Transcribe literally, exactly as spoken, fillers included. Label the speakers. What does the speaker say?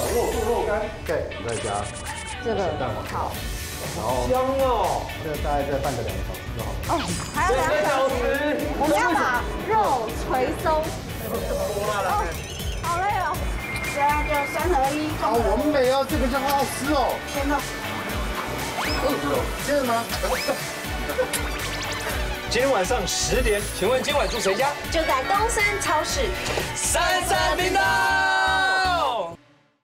Speaker 1: 小肉兔肉干，
Speaker 2: 对，再加
Speaker 3: 这个
Speaker 2: 蛋黄，
Speaker 3: 好。
Speaker 2: 然后
Speaker 1: 香哦。
Speaker 2: 这个大概再拌个两个小时就好了。
Speaker 3: 哦，还要两小时。我们要把肉捶松。哦，好累哦。这样就三合一。
Speaker 2: 好完美哦，这个像好好吃哦。
Speaker 3: 真的。
Speaker 2: 接着吗？
Speaker 1: 今天晚上十点，请问今晚住谁家？
Speaker 4: 就在东森超市
Speaker 1: 三三频道。